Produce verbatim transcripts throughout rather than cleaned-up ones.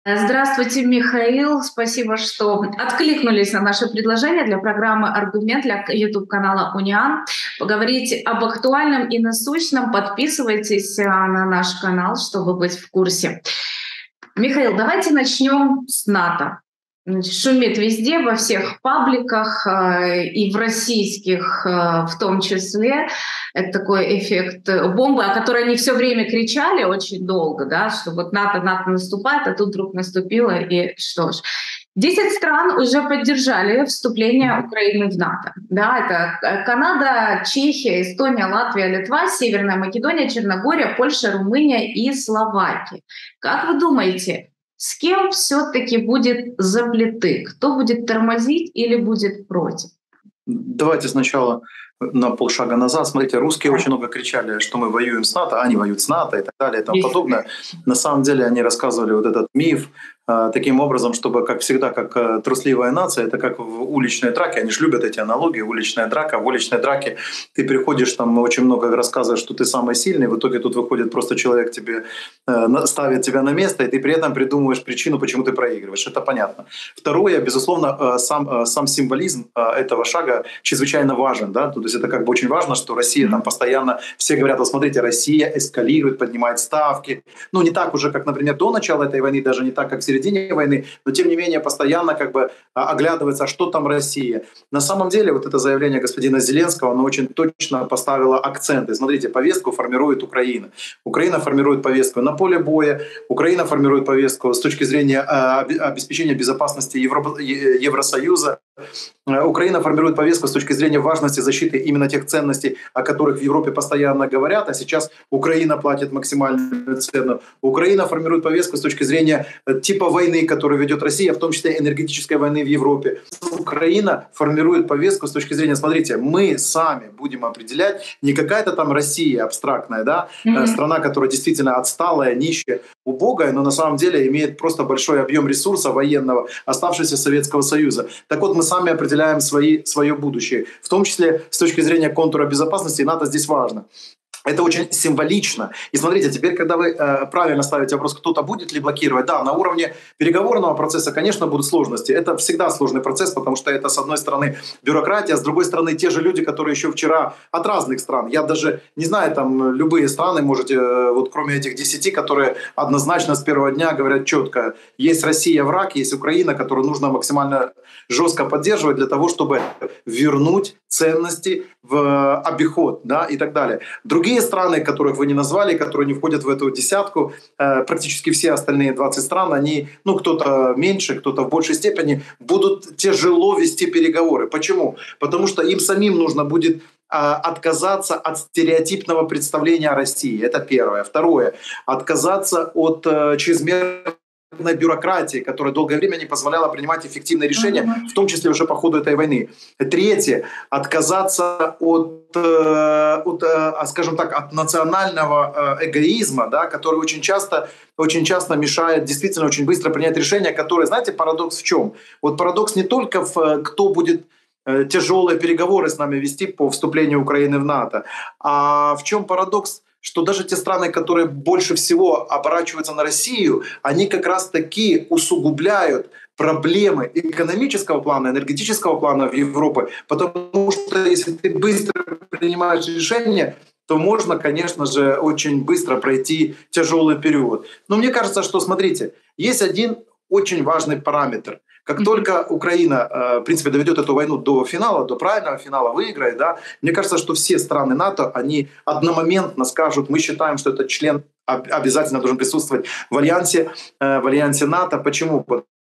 Здравствуйте, Михаил. Спасибо, что откликнулись на наше предложение для программы «Аргумент» для YouTube-канала «Униан». Поговорить об актуальном и насущном. Подписывайтесь на наш канал, чтобы быть в курсе. Михаил, давайте начнем с НАТО. Значит, шумит везде, во всех пабликах, и в российских в том числе. Это такой эффект бомбы, о которой они все время кричали очень долго, да, что вот НАТО, НАТО наступает, а тут вдруг наступило, и что ж. Десять стран уже поддержали вступление Украины в НАТО. Да, это Канада, Чехия, Эстония, Латвия, Литва, Северная Македония, Черногория, Польша, Румыния и Словакия. Как вы думаете, с кем все-таки будет заплеты? Кто будет тормозить или будет против? Давайте сначала на полшага назад. Смотрите, русские очень много кричали, что мы воюем с НАТО, они воюют с НАТО и так далее и тому подобное. На самом деле они рассказывали вот этот миф э, таким образом, чтобы, как всегда, как э, трусливая нация, это как в уличной драке, они же любят эти аналогии, уличная драка. В уличной драке ты приходишь, там очень много рассказываешь, что ты самый сильный, в итоге тут выходит просто человек тебе, э, ставит тебя на место, и ты при этом придумываешь причину, почему ты проигрываешь. Это понятно. Второе, безусловно, э, сам, э, сам символизм э, этого шага чрезвычайно важен, да, то есть это как бы очень важно, что Россия там постоянно, все говорят, вот смотрите, Россия эскалирует, поднимает ставки. Ну, не так уже, как, например, до начала этой войны, даже не так, как в середине войны, но тем не менее постоянно как бы оглядывается, а что там Россия. На самом деле вот это заявление господина Зеленского, оно очень точно поставило акценты. Смотрите, повестку формирует Украина. Украина формирует повестку на поле боя, Украина формирует повестку с точки зрения обеспечения безопасности Евро... Евросоюза, Украина формирует повестку с точки зрения важности защиты именно тех ценностей, о которых в Европе постоянно говорят, а сейчас Украина платит максимальную цену. Украина формирует повестку с точки зрения типа войны, которую ведет Россия, в том числе энергетической войны в Европе. Украина формирует повестку с точки зрения, смотрите, мы сами будем определять, не какая-то там Россия абстрактная, да, mm-hmm. страна, которая действительно отсталая, нищая, убогая, но на самом деле имеет просто большой объем ресурса военного, оставшегося Советского Союза. Так вот, мы сами определяем свои, свое будущее, в том числе с точки зрения контура безопасности, и НАТО здесь важно. Это очень символично. И смотрите, теперь, когда вы э, правильно ставите вопрос, кто-то будет ли блокировать, да, на уровне переговорного процесса, конечно, будут сложности. Это всегда сложный процесс, потому что это, с одной стороны, бюрократия, с другой стороны, те же люди, которые еще вчера от разных стран. Я даже не знаю, там любые страны можете, э, вот кроме этих десяти, которые однозначно с первого дня говорят четко, есть Россия враг, есть Украина, которую нужно максимально жестко поддерживать для того, чтобы вернуть ценности в обиход, да, и так далее. Другие страны, которых вы не назвали, которые не входят в эту десятку, э, практически все остальные двадцать стран, они, ну, кто-то меньше, кто-то в большей степени, будут тяжело вести переговоры. Почему? Потому что им самим нужно будет э, отказаться от стереотипного представления о России. Это первое. Второе. Отказаться от э, чрезмерного бюрократии, которая долгое время не позволяла принимать эффективные решения, в том числе уже по ходу этой войны. Третье. Отказаться от, от скажем так, от национального эгоизма, да, который очень часто, очень часто мешает действительно очень быстро принять решения, которые, знаете, парадокс в чем? Вот парадокс не только в кто будет тяжелые переговоры с нами вести по вступлению Украины в НАТО, а в чем парадокс? Что даже те страны, которые больше всего оборачиваются на Россию, они как раз-таки усугубляют проблемы экономического плана, энергетического плана в Европе, потому что если ты быстро принимаешь решения, то можно, конечно же, очень быстро пройти тяжелый период. Но мне кажется, что, смотрите, есть один очень важный параметр. Как только Украина, в принципе, доведет эту войну до финала, до правильного финала, выиграет, да, мне кажется, что все страны НАТО, они одномоментно скажут, мы считаем, что этот член обязательно должен присутствовать в альянсе, в альянсе НАТО. Почему?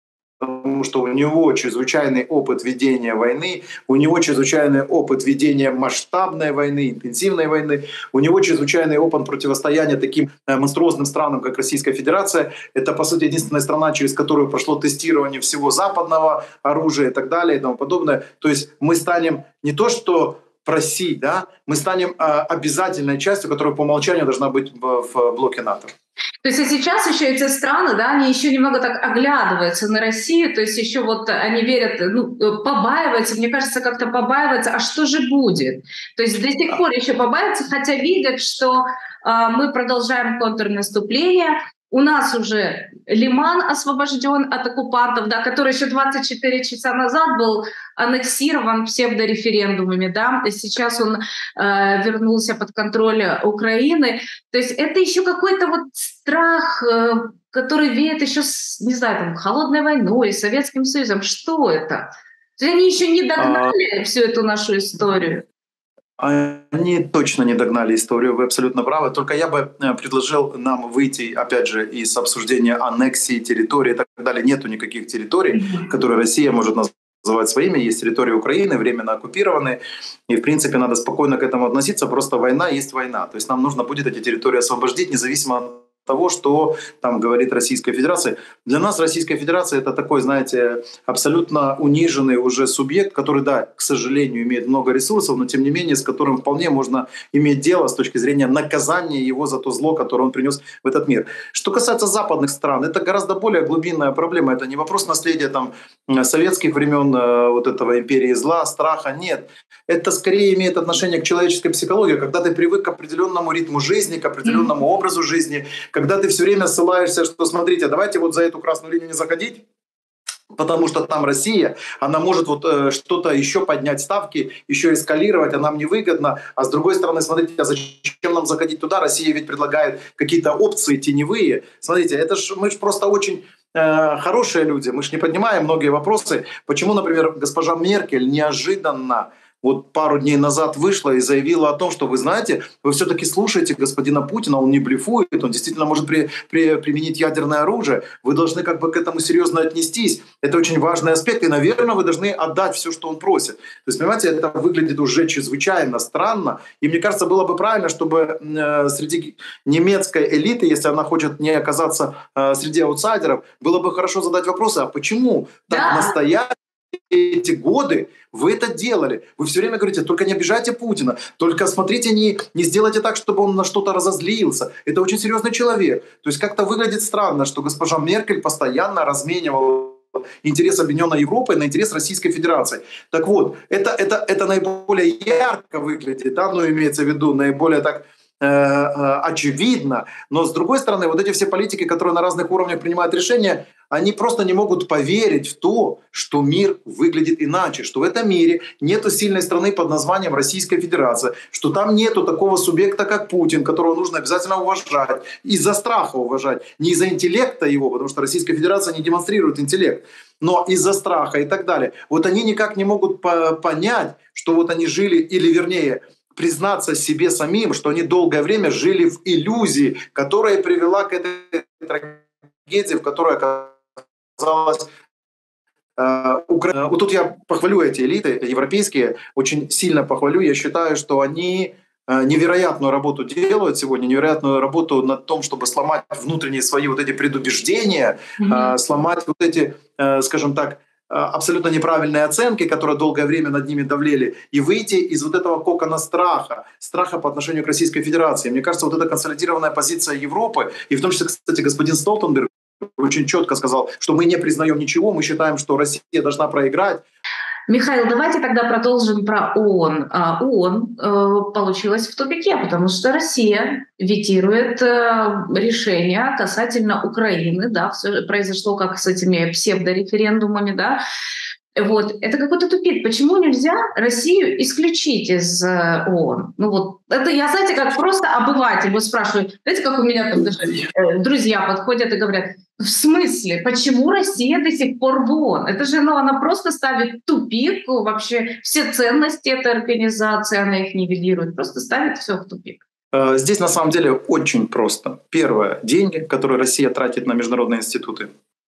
Потому что у него чрезвычайный опыт ведения войны, у него чрезвычайный опыт ведения масштабной войны, интенсивной войны, у него чрезвычайный опыт противостояния таким монструозным странам, как Российская Федерация. Это, по сути, единственная страна, через которую прошло тестирование всего западного оружия и так далее и тому подобное. То есть мы станем не то что просить, да, мы станем э, обязательной частью, которая по умолчанию должна быть в, в блоке НАТО. То есть и сейчас еще эти страны, да, они еще немного так оглядываются на Россию, то есть еще вот они верят, ну, побаиваются, мне кажется, как-то побаиваются, а что же будет? То есть до сих пор еще побаиваются, хотя видят, что э, мы продолжаем контрнаступление, у нас уже Лиман освобожден от оккупантов, да, который еще двадцать четыре часа назад был аннексирован псевдореферендумами, да, и сейчас он э, вернулся под контроль Украины. То есть это еще какой-то вот страх, э, который веет еще с, не знаю, там, холодной войной, Советским Союзом. Что это? То есть они еще не догнали а... всю эту нашу историю. Они точно не догнали историю, вы абсолютно правы. Только я бы предложил нам выйти, опять же, из обсуждения аннексии территории и так далее. Нету никаких территорий, mm-hmm. которые Россия может называть своими. Есть территории Украины, временно оккупированные. И, в принципе, надо спокойно к этому относиться. Просто война есть война. То есть нам нужно будет эти территории освободить, независимо от того, что там говорит Российская Федерация. Для нас Российская Федерация — это такой, знаете, абсолютно униженный уже субъект, который, да, к сожалению, имеет много ресурсов, но тем не менее с которым вполне можно иметь дело с точки зрения наказания его за то зло, которое он принес в этот мир. Что касается западных стран, это гораздо более глубинная проблема. Это не вопрос наследия там советских времен, вот этого империи зла, страха. Нет. Это скорее имеет отношение к человеческой психологии, когда ты привык к определенному ритму жизни, к определенному образу жизни, когда ты все время ссылаешься, что смотрите, давайте вот за эту красную линию не заходить, потому что там Россия, она может вот э, что-то еще поднять ставки, еще эскалировать, а нам невыгодно. А с другой стороны, смотрите, а зачем нам заходить туда? Россия ведь предлагает какие-то опции теневые. Смотрите, это ж, мы же просто очень э, хорошие люди, мы же не поднимаем многие вопросы. Почему, например, госпожа Меркель неожиданно вот пару дней назад вышла и заявила о том, что, вы знаете, вы все-таки слушаете господина Путина, он не блефует, он действительно может при, при, применить ядерное оружие. Вы должны как бы к этому серьезно отнестись. Это очень важный аспект, и, наверное, вы должны отдать все, что он просит. То есть, понимаете, это выглядит уже чрезвычайно странно. И мне кажется, было бы правильно, чтобы э, среди немецкой элиты, если она хочет не оказаться э, среди аутсайдеров, было бы хорошо задать вопросы, а почему так Да. настоять эти годы вы это делали. Вы все время говорите, только не обижайте Путина, только смотрите, не, не сделайте так, чтобы он на что-то разозлился. Это очень серьезный человек. То есть как-то выглядит странно, что госпожа Меркель постоянно разменивала интерес Объединенной Европы на интерес Российской Федерации. Так вот, это, это, это наиболее ярко выглядит, да, ну, имеется в виду наиболее так очевидно, но с другой стороны, вот эти все политики, которые на разных уровнях принимают решения, они просто не могут поверить в то, что мир выглядит иначе, что в этом мире нету сильной страны под названием Российская Федерация, что там нету такого субъекта, как Путин, которого нужно обязательно уважать, из-за страха уважать, не из-за интеллекта его, потому что Российская Федерация не демонстрирует интеллект, но из-за страха и так далее. Вот они никак не могут по- понять, что вот они жили, или вернее, признаться себе самим, что они долгое время жили в иллюзии, которая привела к этой трагедии, в которой оказалась э, Украина. Вот тут я похвалю эти элиты европейские, очень сильно похвалю. Я считаю, что они э, невероятную работу делают сегодня, невероятную работу над том, чтобы сломать внутренние свои вот эти предубеждения, mm-hmm. э, сломать вот эти, э, скажем так, абсолютно неправильные оценки, которые долгое время над ними давлели, и выйти из вот этого кокона страха, страха по отношению к Российской Федерации. Мне кажется, вот эта консолидированная позиция Европы, и в том числе, кстати, господин Столтенберг очень четко сказал, что мы не признаем ничего, мы считаем, что Россия должна проиграть. Михаил, давайте тогда продолжим про ООН. ООН э, получилась в тупике, потому что Россия ветирует э, решение касательно Украины, да, все произошло как с этими псевдореферендумами, да. Вот, это какой-то тупик. Почему нельзя Россию исключить из э, ООН? Ну вот, это я, знаете, как просто обыватель, вот спрашиваю, знаете, как у меня там даже э, друзья подходят и говорят, в смысле, почему Россия до сих пор в ООН? Это же, ну, она просто ставит в тупик вообще все ценности этой организации, она их нивелирует, просто ставит все в тупик. Здесь на самом деле очень просто. Первое — деньги, которые Россия тратит на международные институты.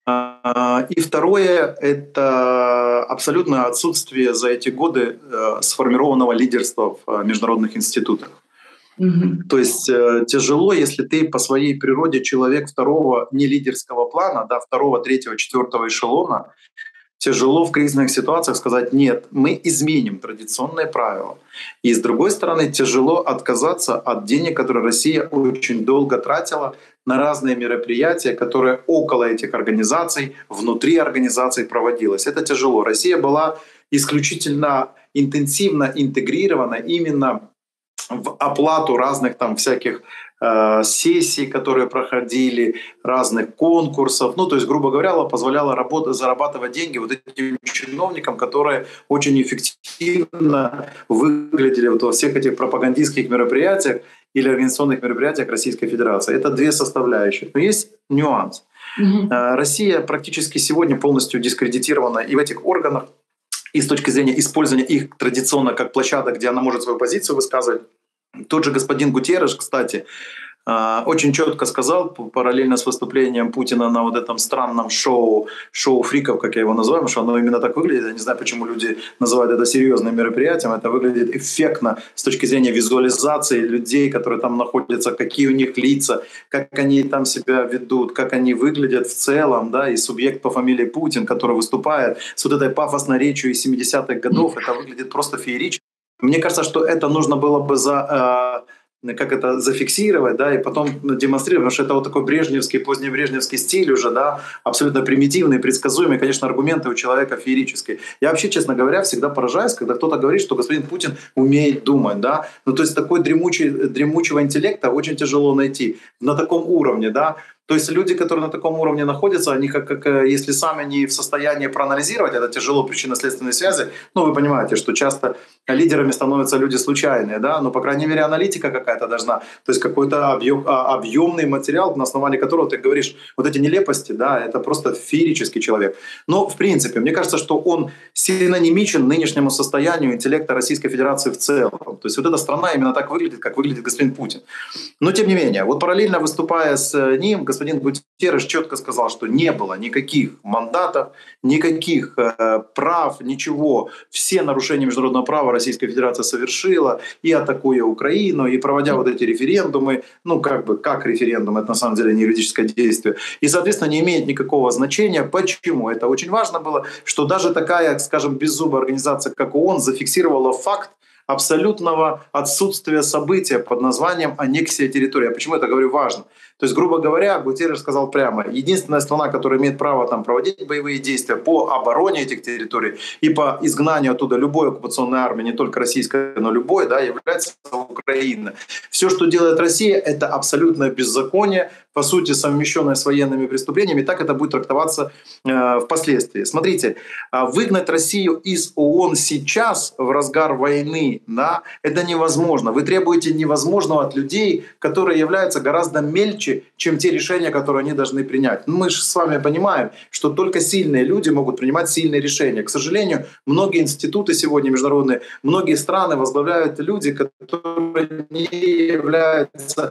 И второе — это абсолютное отсутствие за эти годы сформированного лидерства в международных институтах. Mm-hmm. То есть тяжело, если ты по своей природе человек второго не лидерского плана, да, второго, третьего, четвертого эшелона, тяжело в кризисных ситуациях сказать «нет, мы изменим традиционные правила». И с другой стороны, тяжело отказаться от денег, которые Россия очень долго тратила на разные мероприятия, которые около этих организаций, внутри организаций проводилось. Это тяжело. Россия была исключительно интенсивно интегрирована именно в оплату разных там всяких э, сессий, которые проходили, разных конкурсов. Ну, то есть, грубо говоря, позволяло работать, зарабатывать деньги вот этим чиновникам, которые очень эффективно выглядели вот во всех этих пропагандистских мероприятиях или организационных мероприятиях Российской Федерации. Это две составляющие. Но есть нюанс. Mm-hmm. Россия практически сегодня полностью дискредитирована и в этих органах, и с точки зрения использования их традиционно как площадок, где она может свою позицию высказывать. Тот же господин Гутерреш, кстати, очень четко сказал, параллельно с выступлением Путина на вот этом странном шоу, шоу фриков, как я его называю, потому что оно именно так выглядит. Я не знаю, почему люди называют это серьезным мероприятием. Это выглядит эффектно с точки зрения визуализации людей, которые там находятся, какие у них лица, как они там себя ведут, как они выглядят в целом, да, и субъект по фамилии Путин, который выступает с вот этой пафосной речью из семидесятых годов, это выглядит просто феерично. Мне кажется, что это нужно было бы за... как это зафиксировать, да, и потом демонстрировать, потому что это вот такой брежневский, позднебрежневский стиль уже, да, абсолютно примитивный, предсказуемый, конечно, аргументы у человека феерические. Я вообще, честно говоря, всегда поражаюсь, когда кто-то говорит, что господин Путин умеет думать, да, ну, то есть такой дремучий, дремучего интеллекта очень тяжело найти на таком уровне, да. То есть люди, которые на таком уровне находятся, они как, как если сами не в состоянии проанализировать, это тяжело, причинно-следственные связи, ну вы понимаете, что часто лидерами становятся люди случайные, да, но по крайней мере аналитика какая-то должна, то есть какой-то объем, объемный материал, на основании которого ты говоришь вот эти нелепости, да, это просто феерический человек. Но в принципе, мне кажется, что он синонимичен нынешнему состоянию интеллекта Российской Федерации в целом. То есть вот эта страна именно так выглядит, как выглядит господин Путин. Но тем не менее, вот параллельно выступая с ним, господин Гутерреш четко сказал, что не было никаких мандатов, никаких э, прав, ничего. Все нарушения международного права Российская Федерация совершила, и атакуя Украину, и проводя вот эти референдумы, ну как бы как референдум, это на самом деле не юридическое действие, и, соответственно, не имеет никакого значения. Почему? Это очень важно было, что даже такая, скажем, беззубая организация, как ООН, зафиксировала факт абсолютного отсутствия события под названием аннексия территории. А почему это говорю важно? То есть, грубо говоря, Гутерреш сказал прямо, единственная страна, которая имеет право там проводить боевые действия по обороне этих территорий и по изгнанию оттуда любой оккупационной армии, не только российской, но любой, да, является Украина. Все, что делает Россия, это абсолютное беззаконие, по сути, совмещенное с военными преступлениями, и так это будет трактоваться э, впоследствии. Смотрите, выгнать Россию из ООН сейчас, в разгар войны, да, это невозможно. Вы требуете невозможного от людей, которые являются гораздо мельче, чем те решения, которые они должны принять. Мы же с вами понимаем, что только сильные люди могут принимать сильные решения. К сожалению, многие институты сегодня международные, многие страны возглавляют люди, которые не являются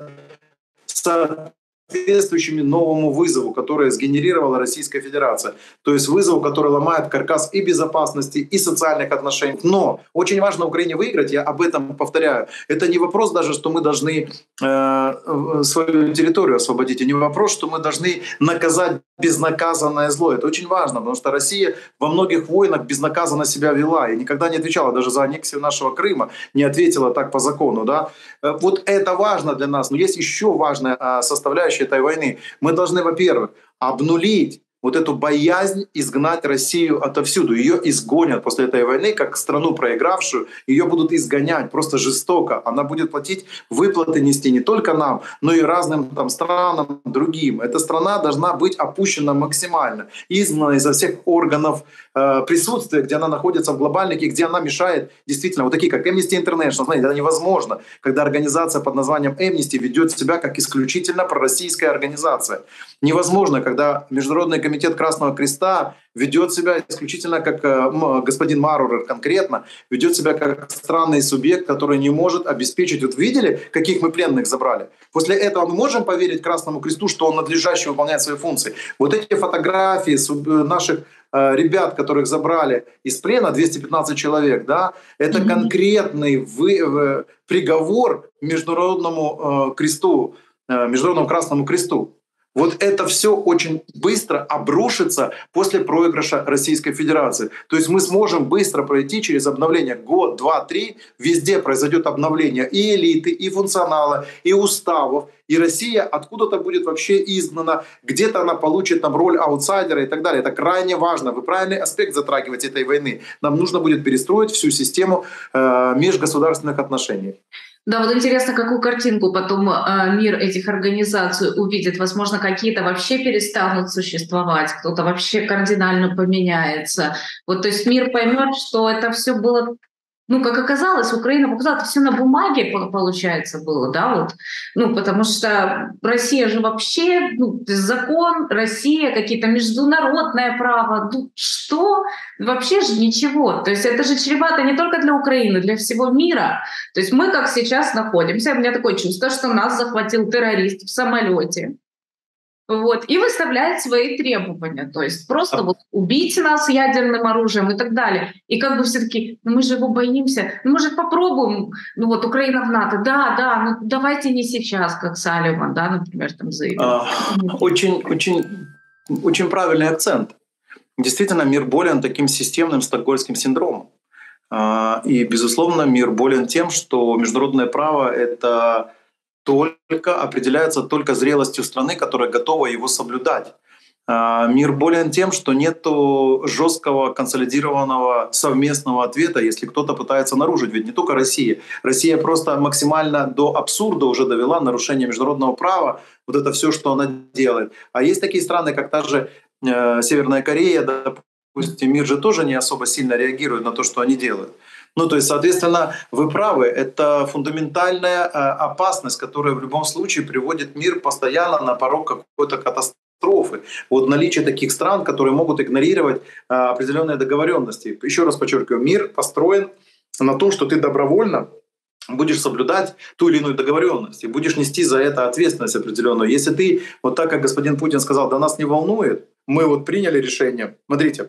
соответствующими новому вызову, который сгенерировала Российская Федерация. То есть вызову, который ломает каркас и безопасности, и социальных отношений. Но очень важно Украине выиграть, я об этом повторяю. Это не вопрос даже, что мы должны э, свою территорию освободить, и не вопрос, что мы должны наказать безнаказанное зло. Это очень важно, потому что Россия во многих войнах безнаказанно себя вела и никогда не отвечала даже за аннексию нашего Крыма, не ответила так по закону. Да? Вот это важно для нас. Но есть еще важная составляющая этой войны. Мы должны, во-первых, обнулить вот эту боязнь изгнать Россию отовсюду. Ее изгонят после этой войны, как страну проигравшую, ее будут изгонять просто жестоко. Она будет платить выплаты нести не только нам, но и разным там странам другим. Эта страна должна быть опущена максимально, изгнана изо всех органов э, присутствия, где она находится в глобальнике, где она мешает действительно, вот такие как Amnesty International. Знаете, это невозможно, когда организация под названием Amnesty ведет себя как исключительно пророссийская организация. Невозможно, когда Международный комитет Красного Креста ведет себя исключительно как э, господин Марурер конкретно, ведет себя как странный субъект, который не может обеспечить. Вот видели, каких мы пленных забрали? После этого мы можем поверить Красному Кресту, что он надлежаще выполняет свои функции. Вот эти фотографии наших э, ребят, которых забрали из плена, двести пятнадцать человек, да, это mm-hmm. конкретный вы, э, приговор Международному э, кресту, э, Международному Красному Кресту. Вот это все очень быстро обрушится после проигрыша Российской Федерации. То есть мы сможем быстро пройти через обновление год, два, три. Везде произойдет обновление и элиты, и функционала, и уставов. И Россия откуда-то будет вообще изгнана. Где-то она получит там роль аутсайдера и так далее. Это крайне важно. Вы правильный аспект затрагиваете этой войны. Нам нужно будет перестроить всю систему э, межгосударственных отношений. Да, вот интересно, какую картинку потом э, мир этих организаций увидит. Возможно, какие-то вообще перестанут существовать, кто-то вообще кардинально поменяется. Вот, то есть мир поймет, что это все было, ну, как оказалось, Украина показала, это все на бумаге, по- получается, было, да, вот. Ну, потому что Россия же вообще, ну, закон, Россия, какие-то международное право, ну, что? Вообще же ничего. То есть это же чревато не только для Украины, для всего мира. То есть мы как сейчас находимся, у меня такое чувство, что нас захватил террорист в самолете, вот, и выставляет свои требования. То есть просто А, вот убить нас ядерным оружием и так далее. И как бы все таки ну мы же его боимся, ну может попробуем, ну вот Украина в НАТО, да, да, ну давайте не сейчас, как Салливан, да, например, там заявил. а, Очень, очень, очень правильный акцент. Действительно, мир болен таким системным стокгольмским синдромом. А, И, безусловно, мир болен тем, что международное право — это только определяется только зрелостью страны, которая готова его соблюдать. А, Мир болен тем, что нет жесткого консолидированного совместного ответа, если кто-то пытается нарушить. Ведь не только Россия. Россия просто максимально до абсурда уже довела нарушение международного права, вот это все, что она делает. А есть такие страны, как та же э, Северная Корея, допустим, мир же тоже не особо сильно реагирует на то, что они делают. Ну, то есть, соответственно, вы правы, это фундаментальная э, опасность, которая в любом случае приводит мир постоянно на порог какой-то катастрофы. Вот наличие таких стран, которые могут игнорировать э, определенные договоренности. Еще раз подчеркиваю, мир построен на том, что ты добровольно будешь соблюдать ту или иную договоренность и будешь нести за это ответственность определенную. Если ты, вот так как господин Путин сказал, да нас не волнует, мы вот приняли решение. Смотрите,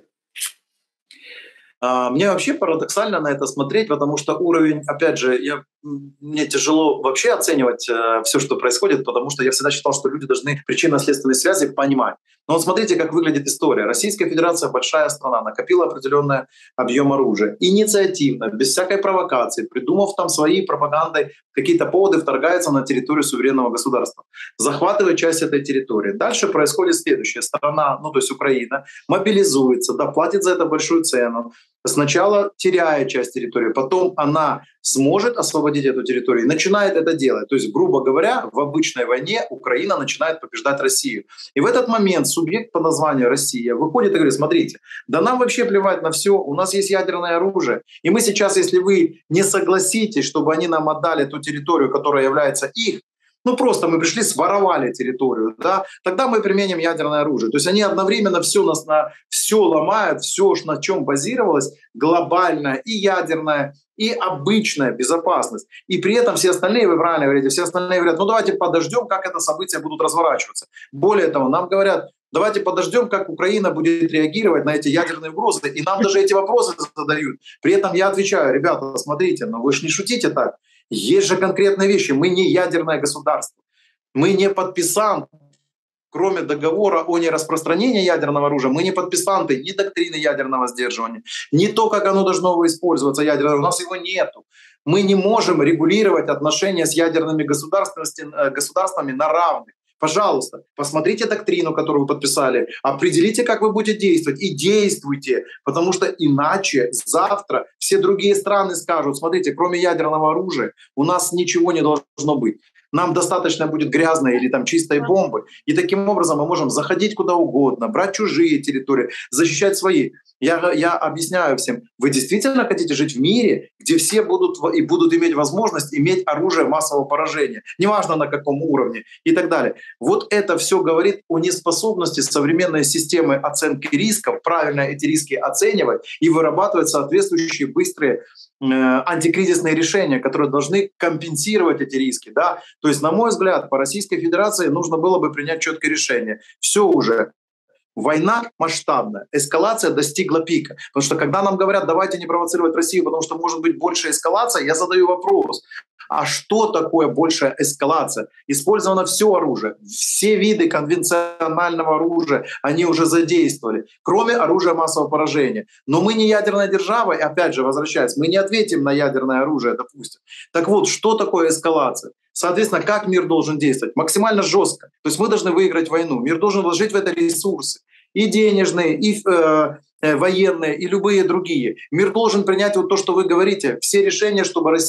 а, мне вообще парадоксально на это смотреть, потому что уровень, опять же, я, мне тяжело вообще оценивать э, все, что происходит, потому что я всегда считал, что люди должны причинно-следственные связи понимать. Но вот смотрите, как выглядит история. Российская Федерация — большая страна, накопила определенный объем оружия. Инициативно, без всякой провокации, придумав там свои пропагандой какие-то поводы, вторгается на территорию суверенного государства, захватывает часть этой территории. Дальше происходит следующее. Страна, ну то есть Украина, мобилизуется, да, платит за это большую цену, сначала теряет часть территории, потом она сможет освободить эту территорию и начинает это делать. То есть, грубо говоря, в обычной войне Украина начинает побеждать Россию. И в этот момент субъект по названию Россия выходит и говорит: смотрите, да нам вообще плевать на все, у нас есть ядерное оружие, и мы сейчас, если вы не согласитесь, чтобы они нам отдали ту территорию, которая является их, ну просто мы пришли, своровали территорию, да, тогда мы применим ядерное оружие. То есть они одновременно все нас на все ломают, все, на чем базировалось, глобальное и ядерное, и обычная безопасность. И при этом все остальные, вы правильно говорите, все остальные говорят: ну давайте подождем, как это события будут разворачиваться. Более того, нам говорят: давайте подождем, как Украина будет реагировать на эти ядерные угрозы. И нам даже эти вопросы задают. При этом я отвечаю: ребята, смотрите, ну вы же не шутите так. Есть же конкретные вещи. Мы не ядерное государство. Мы не подписанты, кроме договора о нераспространении ядерного оружия, мы не подписанты ни доктрины ядерного сдерживания, ни то, как оно должно использоваться ядерное. У нас его нету. Мы не можем регулировать отношения с ядерными государствами на равных. Пожалуйста, посмотрите доктрину, которую вы подписали, определите, как вы будете действовать, и действуйте, потому что иначе завтра все другие страны скажут: смотрите, кроме ядерного оружия у нас ничего не должно быть. Нам достаточно будет грязной или там чистой бомбы. И таким образом мы можем заходить куда угодно, брать чужие территории, защищать свои. Я, я объясняю всем: вы действительно хотите жить в мире, где все будут и будут иметь возможность иметь оружие массового поражения, неважно на каком уровне и так далее. Вот это все говорит о неспособности современной системы оценки рисков правильно эти риски оценивать и вырабатывать соответствующие быстрые антикризисные решения, которые должны компенсировать эти риски. Да? То есть, на мой взгляд, по Российской Федерации нужно было бы принять четкое решение. Все уже. Война масштабная, эскалация достигла пика. Потому что когда нам говорят: давайте не провоцировать Россию, потому что может быть большая эскалация, я задаю вопрос: а что такое большая эскалация? Использовано все оружие, все виды конвенционального оружия они уже задействовали, кроме оружия массового поражения. Но мы не ядерная держава, и опять же, возвращаясь, мы не ответим на ядерное оружие, допустим. Так вот, что такое эскалация? Соответственно, как мир должен действовать? Максимально жестко. То есть мы должны выиграть войну. Мир должен вложить в это ресурсы. И денежные, и э, э, военные, и любые другие. Мир должен принять вот то, что вы говорите, все решения, чтобы Россия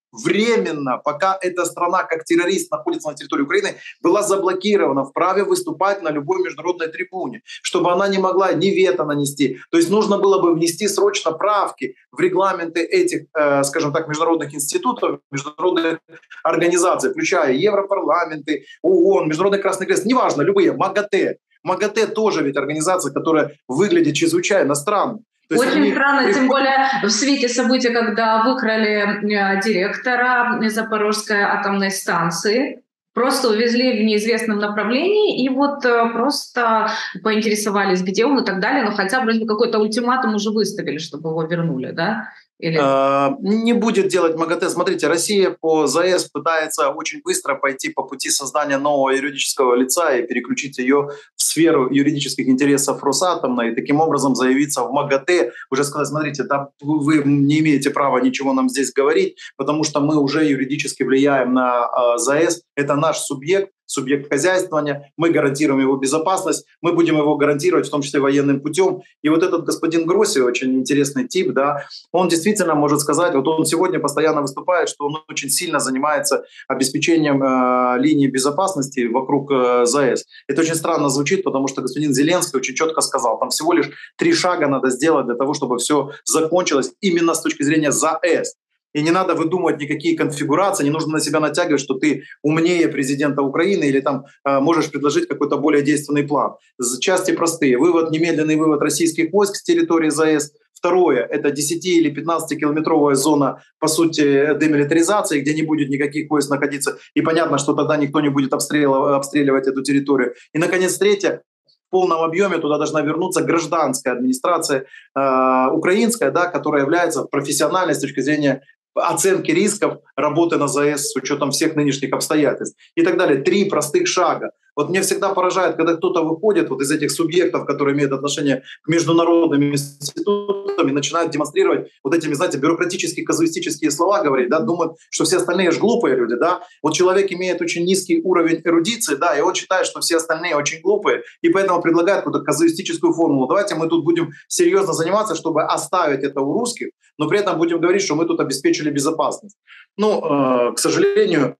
временно, пока эта страна как террорист находится на территории Украины, была заблокирована в праве выступать на любой международной трибуне, чтобы она не могла ни вето нанести. То есть нужно было бы внести срочно правки в регламенты этих, э, скажем так, международных институтов, международных организаций, включая Европарламенты, ООН, Международный Красный Крест, неважно, любые, МАГАТЭ. МАГАТЭ тоже ведь организация, которая выглядит чрезвычайно странно. Очень они... странно, тем более в свете событий, когда выкрали директора Запорожской атомной станции, просто увезли в неизвестном направлении и вот просто поинтересовались, где он и так далее, но хотя вроде бы какой-то ультиматум уже выставили, чтобы его вернули, да? Или... А, не будет делать МАГАТЭ. Смотрите, Россия по ЗАЭС пытается очень быстро пойти по пути создания нового юридического лица и переключить ее в сферу юридических интересов Росатомной и таким образом заявиться в МАГАТЭ, уже сказать, смотрите, да, вы не имеете права ничего нам здесь говорить, потому что мы уже юридически влияем на а, ЗАЭС, это наш субъект, субъект хозяйствования, мы гарантируем его безопасность, мы будем его гарантировать, в том числе военным путем. И вот этот господин Гросси, очень интересный тип, да, он действительно может сказать, вот он сегодня постоянно выступает, что он очень сильно занимается обеспечением э, линии безопасности вокруг э, ЗАЭС. Это очень странно звучит, потому что господин Зеленский очень четко сказал, там всего лишь три шага надо сделать для того, чтобы все закончилось именно с точки зрения ЗАЭС. И не надо выдумывать никакие конфигурации, не нужно на себя натягивать, что ты умнее президента Украины или там э, можешь предложить какой-то более действенный план. Части простые. Вывод, немедленный вывод российских войск с территории ЗАЭС. Второе – это десяти- или пятнадцатикилометровая зона, по сути, демилитаризации, где не будет никаких войск находиться. И понятно, что тогда никто не будет обстреливать, обстреливать эту территорию. И, наконец, третье – в полном объеме туда должна вернуться гражданская администрация э, украинская, да, которая является профессиональной с точки зрения оценки рисков работы на ЗАЭС с учетом всех нынешних обстоятельств и так далее. Три простых шага. Вот мне всегда поражает, когда кто-то выходит вот из этих субъектов, которые имеют отношение к международным институтам и начинают демонстрировать вот этими, знаете, бюрократические, казуистические слова говорить, да, думают, что все остальные же глупые люди, да. Вот человек имеет очень низкий уровень эрудиции, да, и он считает, что все остальные очень глупые, и поэтому предлагает какую-то казуистическую формулу. Давайте мы тут будем серьезно заниматься, чтобы оставить это у русских, но при этом будем говорить, что мы тут обеспечили безопасность. Ну, э, к сожалению,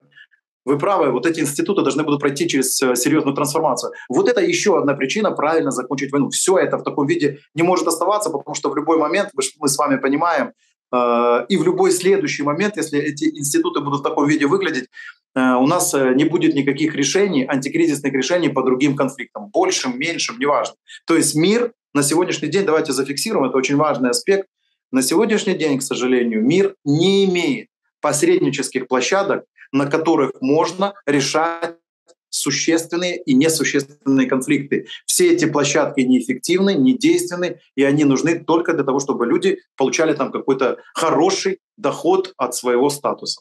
вы правы, вот эти институты должны будут пройти через серьезную трансформацию. Вот это еще одна причина правильно закончить войну. Все это в таком виде не может оставаться, потому что в любой момент, мы с вами понимаем, э, и в любой следующий момент, если эти институты будут в таком виде выглядеть, э, у нас не будет никаких решений, антикризисных решений по другим конфликтам. Большим, меньшим, неважно. То есть мир на сегодняшний день, давайте зафиксируем, это очень важный аспект, на сегодняшний день, к сожалению, мир не имеет посреднических площадок, на которых можно решать существенные и несущественные конфликты. Все эти площадки неэффективны, недейственны, и они нужны только для того, чтобы люди получали там какой-то хороший доход от своего статуса.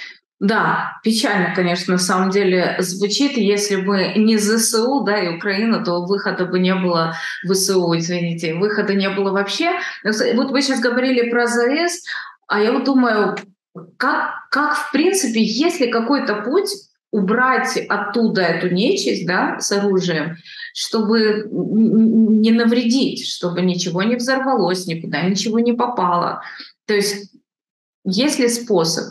Да, печально, конечно, на самом деле звучит. Если бы не ЗСУ, да, и Украина, то выхода бы не было, ВСУ, извините, выхода не было вообще. Вот вы сейчас говорили про ЗАЭС, а я вот думаю, как, как в принципе, есть ли какой-то путь убрать оттуда эту нечисть, да, с оружием, чтобы не навредить, чтобы ничего не взорвалось, никуда ничего не попало. То есть есть ли способ?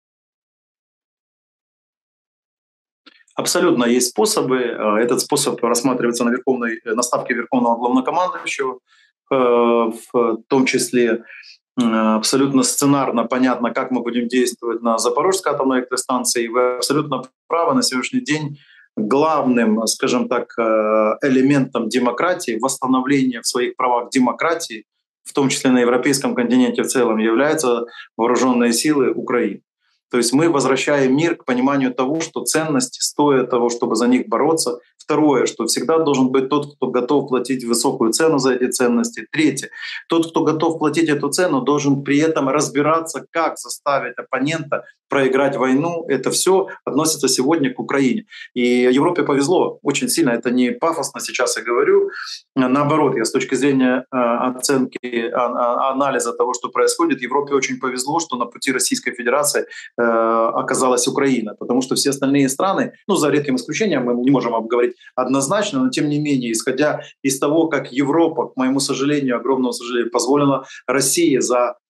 Абсолютно есть способы. Этот способ рассматривается на, верховной, на ставке Верховного Главнокомандующего, в том числе абсолютно сценарно понятно, как мы будем действовать на Запорожской атомной электростанции. Вы абсолютно правы, на сегодняшний день главным, скажем так, элементом демократии, восстановления в своих правах демократии, в том числе на европейском континенте в целом, являются вооруженные силы Украины. То есть мы возвращаем мир к пониманию того, что ценности стоят того, чтобы за них бороться. Второе, что всегда должен быть тот, кто готов платить высокую цену за эти ценности. Третье, тот, кто готов платить эту цену, должен при этом разбираться, как заставить оппонента проиграть войну. Это все относится сегодня к Украине. И Европе повезло очень сильно. Это не пафосно сейчас я говорю. Наоборот, я с точки зрения э, оценки, э, анализа того, что происходит, Европе очень повезло, что на пути Российской Федерации э, оказалась Украина. Потому что все остальные страны, ну за редким исключением, мы не можем обговорить однозначно, но тем не менее, исходя из того, как Европа, к моему сожалению, огромному сожалению, позволила России за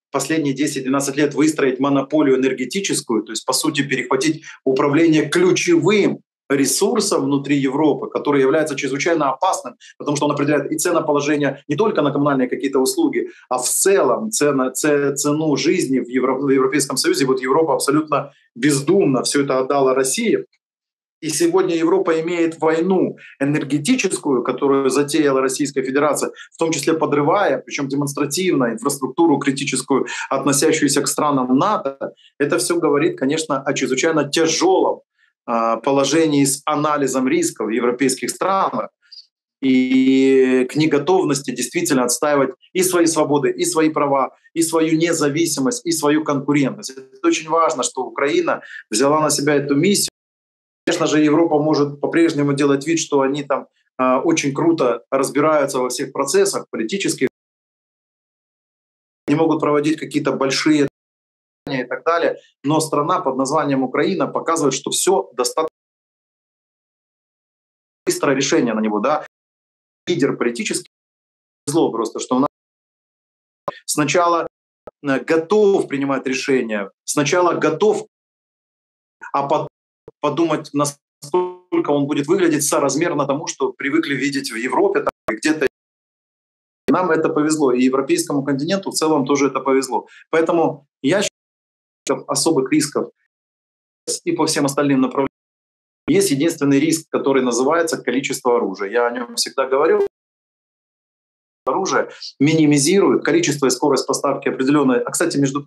последние десять-двенадцать лет выстроить монополию энергетическую, то есть, по сути, перехватить управление ключевым ресурсом внутри Европы, который является чрезвычайно опасным, потому что он определяет и ценоположение не только на коммунальные какие-то услуги, а в целом цена, цену жизни в, Евро, в Европейском Союзе. Вот Европа абсолютно бездумно все это отдала России. И сегодня Европа имеет войну энергетическую, которую затеяла Российская Федерация, в том числе подрывая, причем демонстративно, инфраструктуру критическую, относящуюся к странам НАТО. Это все говорит, конечно, о чрезвычайно тяжелом положении с анализом рисков в европейских странах и к неготовности действительно отстаивать и свои свободы, и свои права, и свою независимость, и свою конкурентность. Это очень важно, что Украина взяла на себя эту миссию. Конечно же, Европа может по-прежнему делать вид, что они там э, очень круто разбираются во всех процессах политических, они могут проводить какие-то большие и так далее, но страна под названием Украина показывает, что все достаточно быстрое решение на него, да. Лидер политический, зло просто, что он сначала готов принимать решения, сначала готов, а потом подумать, насколько он будет выглядеть соразмерно тому, что привыкли видеть в Европе, там, где-то. Нам это повезло, и европейскому континенту в целом тоже это повезло. Поэтому я считаю, что особых рисков и по всем остальным направлениям есть единственный риск, который называется количество оружия. Я о нем всегда говорю. Оружие минимизирует количество и скорость поставки определенной. А, кстати, между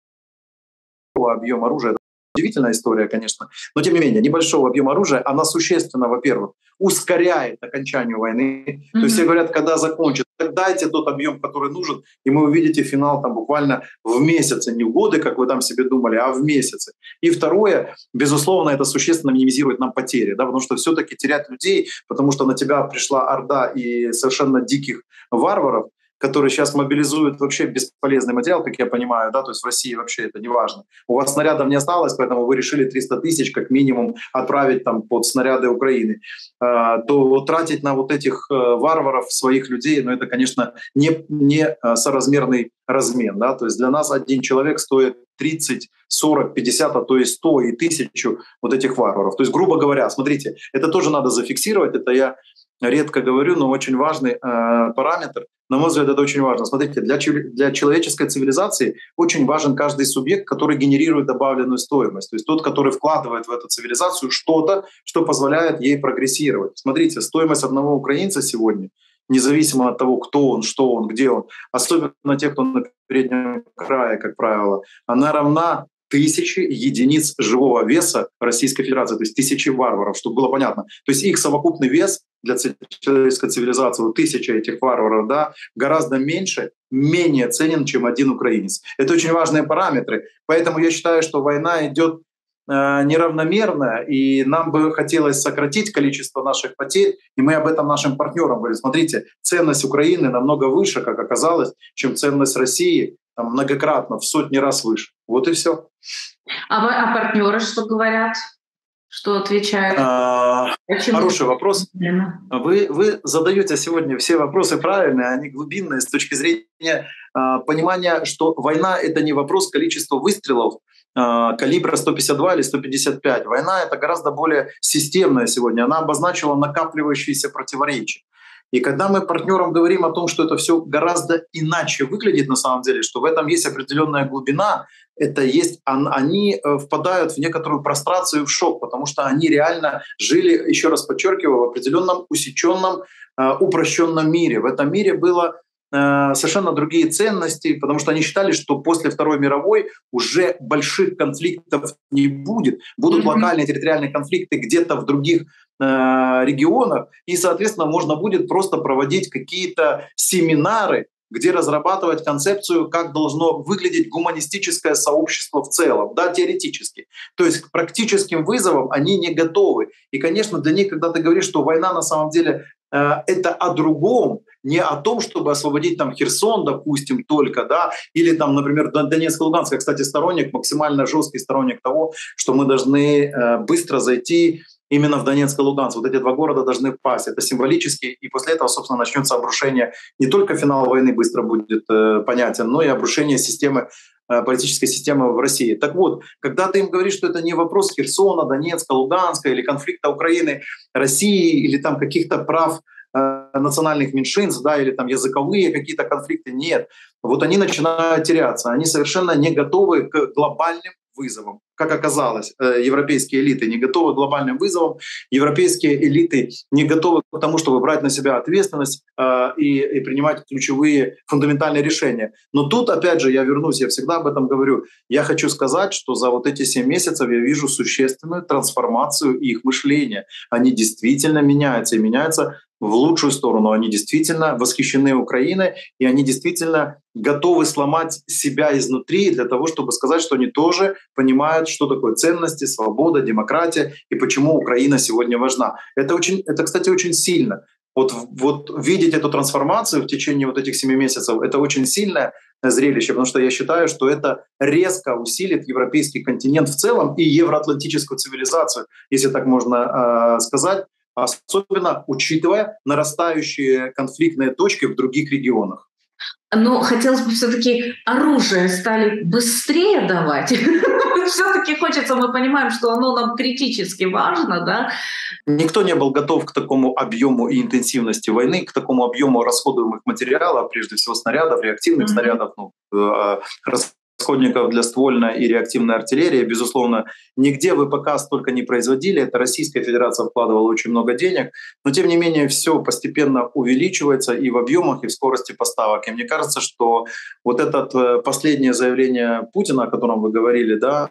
прочим, объем оружия — удивительная история, конечно, но тем не менее, небольшого объема оружия, она существенно, во-первых, ускоряет окончание войны. Mm-hmm. То есть все говорят, когда закончат, дайте тот объем, который нужен, и мы увидите финал там буквально в месяцы, не в годы, как вы там себе думали, а в месяцы. И второе, безусловно, это существенно минимизирует нам потери, да, потому что все-таки терять людей, потому что на тебя пришла орда и совершенно диких варваров, которые сейчас мобилизуют вообще бесполезный материал, как я понимаю, да, то есть в России вообще это не важно. У вас снарядов не осталось, поэтому вы решили триста тысяч как минимум отправить там под снаряды Украины. А, то тратить на вот этих варваров своих людей, ну это, конечно, не, не соразмерный размен, да, то есть для нас один человек стоит тридцать, сорок, пятьдесят, а то и сто, и тысячу вот этих варваров. То есть, грубо говоря, смотрите, это тоже надо зафиксировать, это я редко говорю, но очень важный э, параметр. На мой взгляд, это очень важно. Смотрите, для, для человеческой цивилизации очень важен каждый субъект, который генерирует добавленную стоимость. То есть тот, который вкладывает в эту цивилизацию что-то, что позволяет ей прогрессировать. Смотрите, стоимость одного украинца сегодня, независимо от того, кто он, что он, где он, особенно те, кто на переднем крае, как правило, она равна тысячи единиц живого веса Российской Федерации, то есть тысячи варваров, чтобы было понятно. То есть их совокупный вес для человеческой цивилизации, вот тысяча этих варваров, да, гораздо меньше, менее ценен, чем один украинец. Это очень важные параметры. Поэтому я считаю, что война идет э, неравномерно, и нам бы хотелось сократить количество наших потерь, и мы об этом нашим партнерам говорим. Смотрите, ценность Украины намного выше, как оказалось, чем ценность России, там, многократно, в сотни раз выше. Вот и все. А, вы, а партнеры что говорят? Что отвечают? А, хороший вопрос. Вы, вы задаете сегодня все вопросы правильные, они глубинные с точки зрения а, понимания, что война — это не вопрос количества выстрелов а, калибра сто пятьдесят два или сто пятьдесят пять. Война — это гораздо более системная сегодня. Она обозначила накапливающиеся противоречия. И когда мы партнерам говорим о том, что это все гораздо иначе выглядит на самом деле, что в этом есть определенная глубина, это есть, они впадают в некоторую прострацию, в шок, потому что они реально жили, еще раз подчеркиваю, в определенном усеченном, упрощенном мире. В этом мире было совершенно другие ценности, потому что они считали, что после Второй мировой уже больших конфликтов не будет. Будут mm-hmm. локальные территориальные конфликты где-то в других э, регионах, и, соответственно, можно будет просто проводить какие-то семинары, где разрабатывать концепцию, как должно выглядеть гуманистическое сообщество в целом, да, теоретически. То есть к практическим вызовам они не готовы. И, конечно, для них, когда ты говоришь, что война на самом деле э, это о другом, не о том, чтобы освободить там Херсон, допустим, только, да, или там, например, Донецк и Луганск. Я, кстати, сторонник, максимально жесткий сторонник того, что мы должны э, быстро зайти именно в Донецк и Луганск. Вот эти два города должны пасть. Это символически. И после этого, собственно, начнется обрушение. Не только финал войны быстро будет э, понятен, но и обрушение системы, э, политической системы в России. Так вот, когда ты им говоришь, что это не вопрос Херсона, Донецка, Луганска или конфликта Украины, России или там каких-то прав национальных меньшинств, да, или там языковые какие-то конфликты, нет. Вот они начинают теряться. Они совершенно не готовы к глобальным вызовам. Как оказалось, европейские элиты не готовы к глобальным вызовам, европейские элиты не готовы к тому, чтобы брать на себя ответственность э, и, и принимать ключевые фундаментальные решения. Но тут, опять же, я вернусь, я всегда об этом говорю, я хочу сказать, что за вот эти семь месяцев я вижу существенную трансформацию их мышления. Они действительно меняются, и меняются в лучшую сторону. Они действительно восхищены Украиной, и они действительно готовы сломать себя изнутри для того, чтобы сказать, что они тоже понимают, что такое ценности, свобода, демократия и почему Украина сегодня важна. Это, очень, это кстати, очень сильно. Вот, вот видеть эту трансформацию в течение вот этих семи месяцев — это очень сильное зрелище, потому что я считаю, что это резко усилит европейский континент в целом и евроатлантическую цивилизацию, если так можно э, сказать, особенно учитывая нарастающие конфликтные точки в других регионах. Но хотелось бы все-таки оружие стали быстрее давать. Все-таки хочется, мы понимаем, что оно нам критически важно, да? Никто не был готов к такому объему и интенсивности войны, к такому объему расходуемых материалов, прежде всего снарядов, реактивных mm-hmm. снарядов, ну, расходников для ствольной и реактивной артиллерии. Безусловно, нигде ВПК столько не производили. Это Российская Федерация вкладывала очень много денег. Но, тем не менее, все постепенно увеличивается и в объемах, и в скорости поставок. И мне кажется, что вот это последнее заявление Путина, о котором вы говорили, да,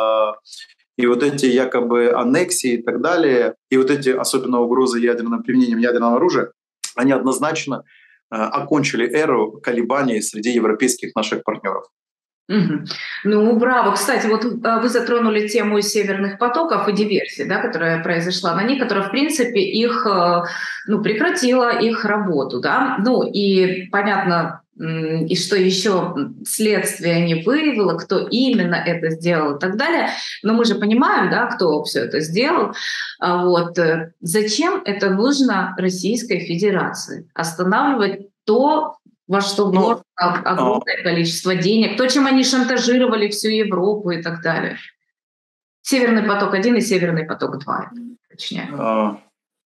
и вот эти якобы аннексии и так далее, и вот эти особенно угрозы ядерным применением ядерного оружия, они однозначно окончили эру колебаний среди европейских наших партнеров. Угу. Ну, браво. Кстати, вот вы затронули тему северных потоков и диверсии, да, которая произошла на них, которая, в принципе, их, ну, прекратила их работу, да. Ну, и понятно, и что еще следствие не выявило, кто именно это сделал и так далее. Но мы же понимаем, да, кто все это сделал. Вот. Зачем это нужно Российской Федерации? Останавливать то, во что вложено огромное количество денег, то, чем они шантажировали всю Европу и так далее. Северный поток-один и Северный поток-два, точнее. А,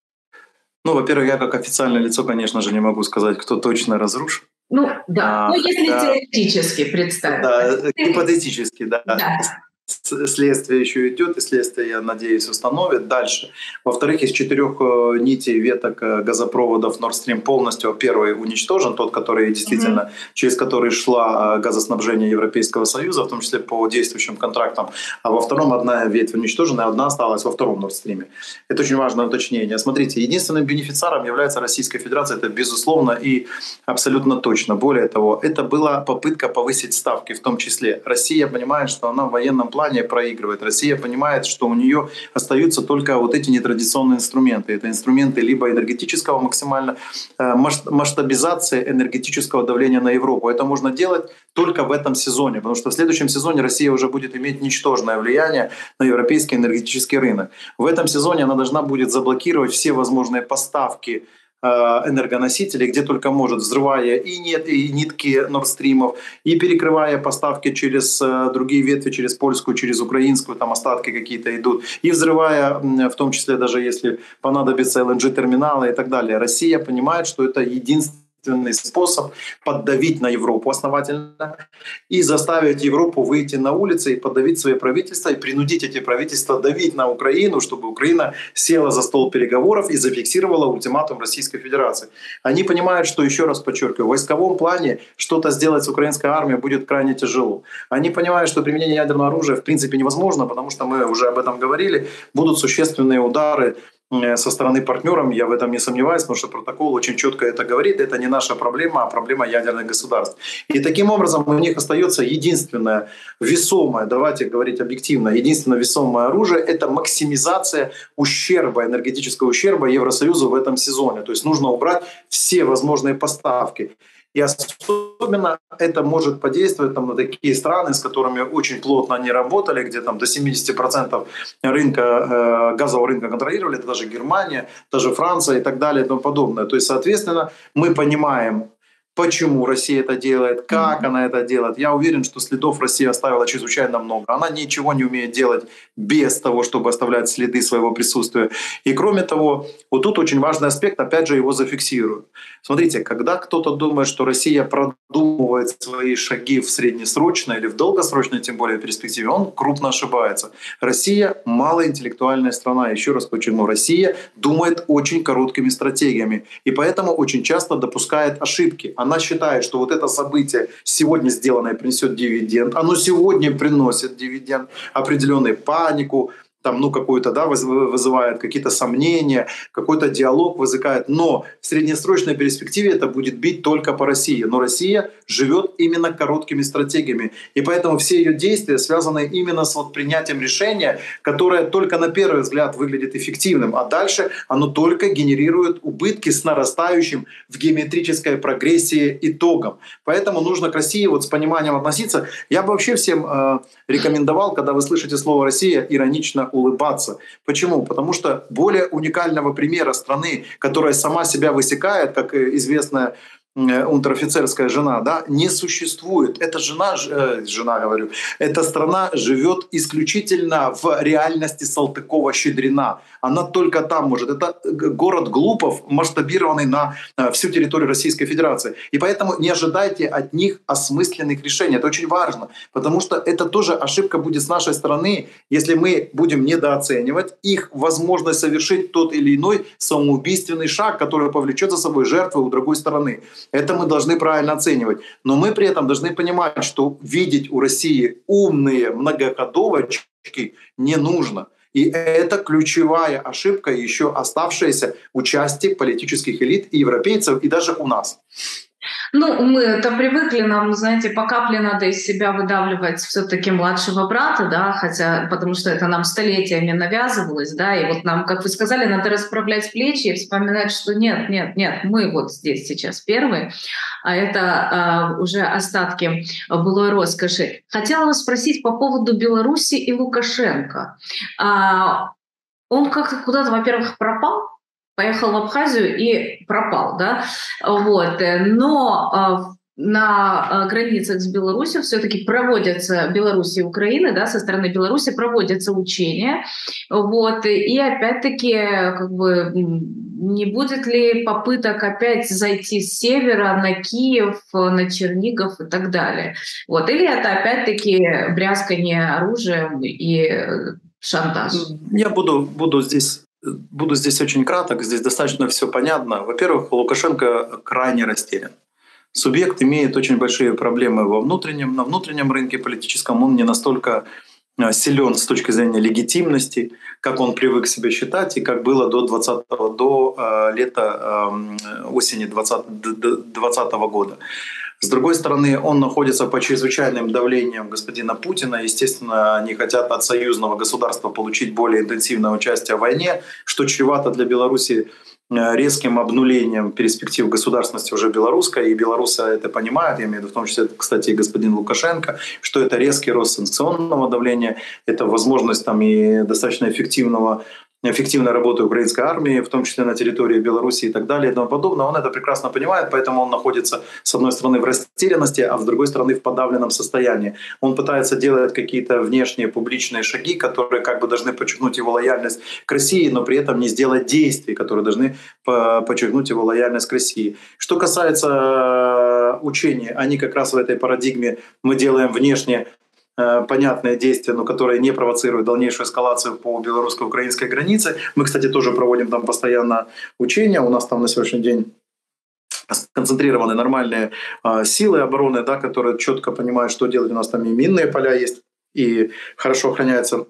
ну, во-первых, я как официальное лицо, конечно же, не могу сказать, кто точно разрушил. Ну, да, а, ну, если да, теоретически представить. Да, гипотетически, да. да. Следствие еще идет, и следствие, я надеюсь, установит дальше. Во-вторых, из четырех нитей веток газопроводов Nord Stream полностью первый уничтожен, тот, который действительно, mm-hmm. через который шла газоснабжение Европейского Союза, в том числе по действующим контрактам. А во втором одна ветвь уничтожена, одна осталась во втором Nord Stream. Это очень важное уточнение. Смотрите, единственным бенефициаром является Российская Федерация, это безусловно и абсолютно точно. Более того, это была попытка повысить ставки, в том числе. Россия понимает, что она в военном плане проигрывает. Россия понимает, что у нее остаются только вот эти нетрадиционные инструменты. Это инструменты либо энергетического максимально масштабизации энергетического давления на Европу. Это можно делать только в этом сезоне, потому что в следующем сезоне Россия уже будет иметь ничтожное влияние на европейский энергетический рынок. В этом сезоне она должна будет заблокировать все возможные поставки энергоносителей, где только может, взрывая и, нет, и нитки Нордстримов, и перекрывая поставки через другие ветви, через польскую, через украинскую, там остатки какие-то идут, и взрывая, в том числе даже если понадобится эл эн джи-терминалы и так далее. Россия понимает, что это единственный способ поддавить на Европу основательно и заставить Европу выйти на улицы и подавить свои правительства, и принудить эти правительства давить на Украину, чтобы Украина села за стол переговоров и зафиксировала ультиматум Российской Федерации. Они понимают, что, еще раз подчеркиваю, в войсковом плане что-то сделать с украинской армией будет крайне тяжело. Они понимают, что применение ядерного оружия в принципе невозможно, потому что мы уже об этом говорили, будут существенные удары со стороны партнеров, я в этом не сомневаюсь, потому что протокол очень четко это говорит, это не наша проблема, а проблема ядерных государств. И таким образом у них остается единственное весомое, давайте говорить объективно, единственное весомое оружие — это максимизация ущерба, энергетического ущерба Евросоюзу в этом сезоне. То есть нужно убрать все возможные поставки. И особенно это может подействовать там, на такие страны, с которыми очень плотно они работали, где там до семьдесят процентов рынка, э, газового рынка контролировали, это даже Германия, даже Франция и так далее и тому подобное. То есть, соответственно, мы понимаем, почему Россия это делает, как она это делает. Я уверен, что следов Россия оставила чрезвычайно много. Она ничего не умеет делать без того, чтобы оставлять следы своего присутствия. И кроме того, вот тут очень важный аспект, опять же, его зафиксирую. Смотрите, когда кто-то думает, что Россия продумывает свои шаги в среднесрочной или в долгосрочной, тем более перспективе, он крупно ошибается. Россия малоинтеллектуальная страна. Еще раз подчеркну, Россия думает очень короткими стратегиями. И поэтому очень часто допускает ошибки. Она считает, что вот это событие сегодня сделанное принесет дивиденд. Оно сегодня приносит дивиденд, определенную панику, там, ну, какую-то, да, вызывает какие-то сомнения, какой-то диалог возникает. Но в среднесрочной перспективе это будет бить только по России. Но Россия живет именно короткими стратегиями. И поэтому все ее действия связаны именно с вот принятием решения, которое только на первый взгляд выглядит эффективным, а дальше оно только генерирует убытки с нарастающим в геометрической прогрессии итогом. Поэтому нужно к России вот с пониманием относиться. Я бы вообще всем э, рекомендовал, когда вы слышите слово «Россия», иронично улыбаться. Почему? Потому что более уникального примера страны, которая сама себя высекает, как известная унтер-офицерская жена, да, не существует. Эта жена, э, жена говорю, эта страна живет исключительно в реальности Салтыкова-Щедрина. Она только там может. Это город Глупов, масштабированный на всю территорию Российской Федерации. И поэтому не ожидайте от них осмысленных решений. Это очень важно, потому что это тоже ошибка будет с нашей стороны, если мы будем недооценивать их возможность совершить тот или иной самоубийственный шаг, который повлечет за собой жертву у другой стороны. Это мы должны правильно оценивать. Но мы при этом должны понимать, что видеть у России умные многоходовочки не нужно. И это ключевая ошибка, еще оставшаяся у части политических элит и европейцев, и даже у нас. Ну, мы-то привыкли, нам, знаете, по капле надо из себя выдавливать все-таки младшего брата, да, хотя, потому что это нам столетиями навязывалось, да, и вот нам, как вы сказали, надо расправлять плечи и вспоминать, что нет, нет, нет, мы вот здесь сейчас первые, а это а, уже остатки былой роскоши. Хотела вас спросить по поводу Беларуси и Лукашенко. А, он как-то куда-то, во-первых, пропал, поехал в Абхазию и пропал, да, вот. Но на границах с Беларусью все-таки проводятся, Беларусь и Украины, да, со стороны Беларуси проводятся учения, вот. И опять-таки, как бы, не будет ли попыток опять зайти с севера на Киев, на Чернигов и так далее, вот. Или это опять-таки бряскание оружием и шантаж? Я буду, буду здесь Буду здесь очень краток, здесь достаточно все понятно. Во-первых, Лукашенко крайне растерян. Субъект имеет очень большие проблемы во внутреннем, на внутреннем рынке политическом. Он не настолько силен с точки зрения легитимности, как он привык себя считать, и как было до, двадцатого, до э, лета, э, осени двадцатого года. С другой стороны, он находится под чрезвычайным давлением господина Путина. Естественно, они хотят от союзного государства получить более интенсивное участие в войне, что чревато для Беларуси резким обнулением перспектив государственности уже белорусской. И белорусы это понимают, я имею в виду в том числе, кстати, и господин Лукашенко, что это резкий рост санкционного давления, это возможность там и достаточно эффективного эффективной работы украинской армии, в том числе на территории Беларуси и так далее и тому подобное. Он это прекрасно понимает, поэтому он находится, с одной стороны, в растерянности, а с другой стороны, в подавленном состоянии. Он пытается делать какие-то внешние публичные шаги, которые как бы должны подчеркнуть его лояльность к России, но при этом не сделать действий, которые должны подчеркнуть его лояльность к России. Что касается учений, они как раз в этой парадигме мы делаем внешне понятные действия, но которые не провоцируют дальнейшую эскалацию по белорусско-украинской границе. Мы, кстати, тоже проводим там постоянно учения. У нас там на сегодняшний день сконцентрированы нормальные э, силы обороны, да, которые четко понимают, что делать. У нас там и минные поля есть, и хорошо охраняется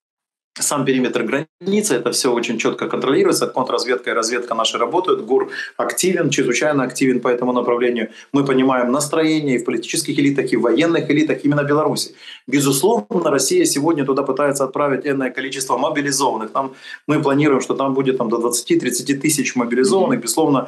сам периметр границы. Это все очень четко контролируется. Контрразведка и разведка наши работают. ГУР активен, чрезвычайно активен по этому направлению. Мы понимаем настроение и в политических элитах, и в военных элитах именно Беларуси. Безусловно, Россия сегодня туда пытается отправить энное количество мобилизованных. Там мы планируем, что там будет там, до двадцати-тридцати тысяч мобилизованных. Безусловно,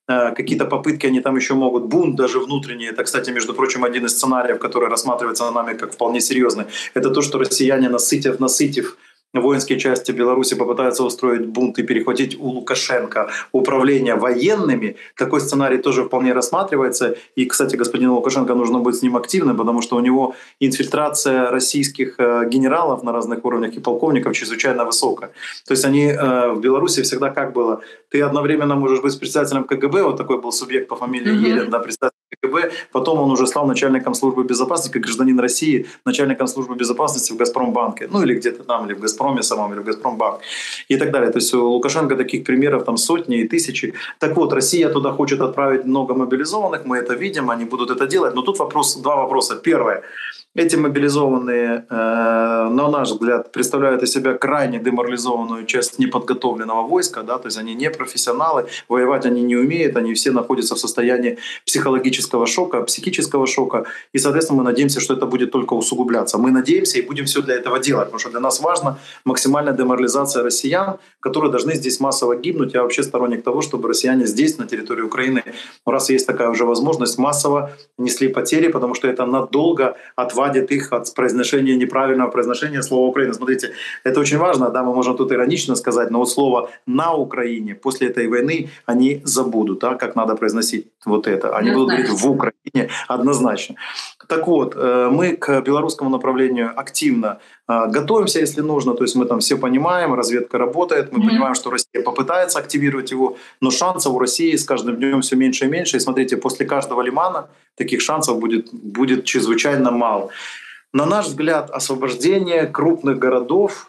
какие-то попытки, они там еще могут, бунт даже внутренний. Это, кстати, между прочим, один из сценариев, который рассматривается нами как вполне серьезный. Это то, что россияне, насытив, насытив воинские части Беларуси, попытаются устроить бунт и перехватить у Лукашенко управление военными. Такой сценарий тоже вполне рассматривается. И, кстати, господину Лукашенко нужно быть с ним активным, потому что у него инфильтрация российских генералов на разных уровнях и полковников чрезвычайно высокая. То есть они в Беларуси всегда как было? Ты одновременно можешь быть председателем КГБ, вот такой был субъект по фамилии mm-hmm. Елен, да, председатель КГБ, потом он уже стал начальником службы безопасности, как гражданин России, начальником службы безопасности в Газпромбанке, ну или где-то там, или в Газпроме самом, или в Газпромбанк и так далее. То есть у Лукашенко таких примеров там сотни и тысячи. Так вот, Россия туда хочет отправить много мобилизованных, мы это видим, они будут это делать, но тут вопрос, два вопроса. Первое. Эти мобилизованные, э, на наш взгляд, представляют из себя крайне деморализованную часть неподготовленного войска, да, то есть они не профессионалы, воевать они не умеют, они все находятся в состоянии психологического шока, психического шока, и, соответственно, мы надеемся, что это будет только усугубляться. Мы надеемся и будем все для этого делать, потому что для нас важна максимальная деморализация россиян, которые должны здесь массово гибнуть. Я вообще сторонник того, чтобы россияне здесь, на территории Украины, раз есть такая уже возможность, массово несли потери, потому что это надолго отвадит их от произношения, неправильного произношения слова «Украина». Смотрите, это очень важно, да, мы можем тут иронично сказать, но вот слово «на Украине» после этой войны они забудут, да, как надо произносить вот это. Они будут говорить «в Украине» однозначно. Так вот, мы к белорусскому направлению активно готовимся, если нужно, то есть мы там все понимаем, разведка работает, мы mm-hmm. понимаем, что Россия попытается активировать его, но шансов у России с каждым днем все меньше и меньше. И смотрите, после каждого лимана таких шансов будет, будет чрезвычайно мало. На наш взгляд, освобождение крупных городов,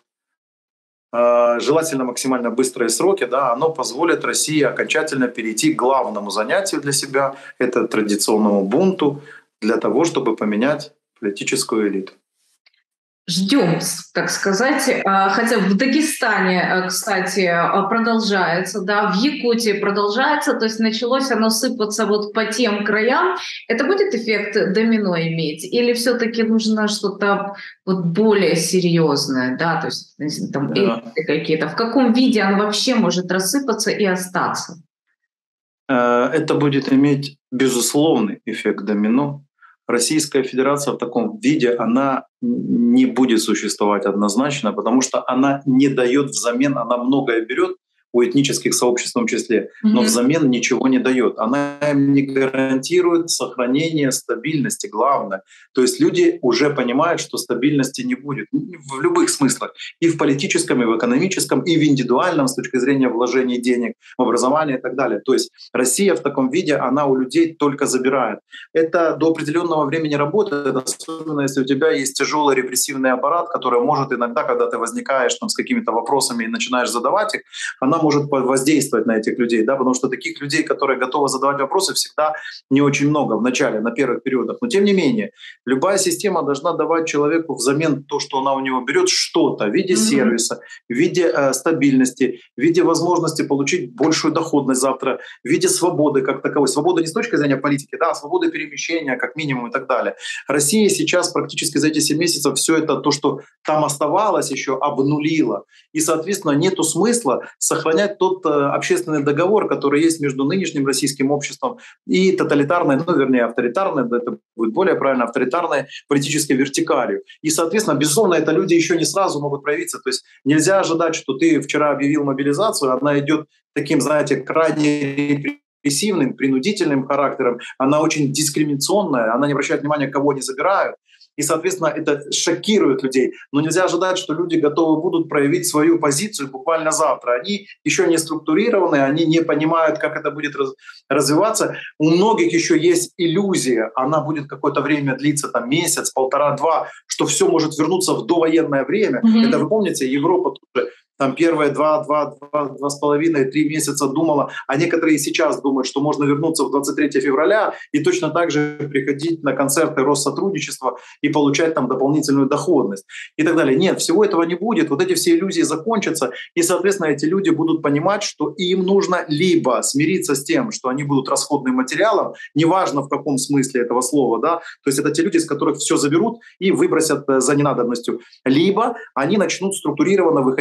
желательно максимально быстрые сроки, да, оно позволит России окончательно перейти к главному занятию для себя, это традиционному бунту, для того, чтобы поменять политическую элиту. Ждем, так сказать. Хотя в Дагестане, кстати, продолжается, да, в Якутии продолжается, то есть началось оно сыпаться вот по тем краям. Это будет эффект домино иметь? Или все-таки нужно что-то вот более серьезное, да, то есть там да. какие-то? В каком виде оно вообще может рассыпаться и остаться? Это будет иметь безусловный эффект домино. Российская Федерация в таком виде, она не будет существовать однозначно, потому что она не дает взамен, она многое берет у этнических сообществ в том числе, но mm-hmm. взамен ничего не дает. Она им не гарантирует сохранение стабильности, главное. То есть люди уже понимают, что стабильности не будет в любых смыслах. И в политическом, и в экономическом, и в индивидуальном с точки зрения вложения денег, в образование и так далее. То есть Россия в таком виде, она у людей только забирает. Это до определенного времени работает, особенно если у тебя есть тяжелый репрессивный аппарат, который может иногда, когда ты возникаешь там, с какими-то вопросами и начинаешь задавать их, она может воздействовать на этих людей, да, потому что таких людей, которые готовы задавать вопросы, всегда не очень много в начале, на первых периодах. Но тем не менее, любая система должна давать человеку взамен то, что она у него берет, что-то в виде mm-hmm. сервиса, в виде э, стабильности, в виде возможности получить большую доходность завтра, в виде свободы как таковой. Свобода не с точки зрения политики, да, а свободы перемещения как минимум и так далее. Россия сейчас практически за эти семь месяцев все это, то, что там оставалось еще, обнулила. И, соответственно, нету смысла сохранять тот э, общественный договор, который есть между нынешним российским обществом и тоталитарной, ну, вернее, авторитарной, это будет более правильно, авторитарной политической вертикалью. И, соответственно, безусловно, это люди еще не сразу могут проявиться. То есть нельзя ожидать, что ты вчера объявил мобилизацию, она идет таким, знаете, крайне репрессивным, принудительным характером, она очень дискриминационная, она не обращает внимания, кого не забирают. И, соответственно, это шокирует людей. Но нельзя ожидать, что люди готовы будут проявить свою позицию буквально завтра. Они еще не структурированы, они не понимают, как это будет раз, развиваться. У многих еще есть иллюзия, она будет какое-то время длиться, там месяц, полтора-два, что все может вернуться в довоенное время. Mm-hmm. Это, вы помните, Европа тоже там первые два, два, два, два с половиной, три месяца думала, а некоторые сейчас думают, что можно вернуться в двадцать третьего февраля и точно так же приходить на концерты Россотрудничества и получать там дополнительную доходность и так далее. Нет, всего этого не будет. Вот эти все иллюзии закончатся, и, соответственно, эти люди будут понимать, что им нужно либо смириться с тем, что они будут расходным материалом, неважно в каком смысле этого слова, да, то есть это те люди, из которых все заберут и выбросят за ненадобностью, либо они начнут структурированно выходить на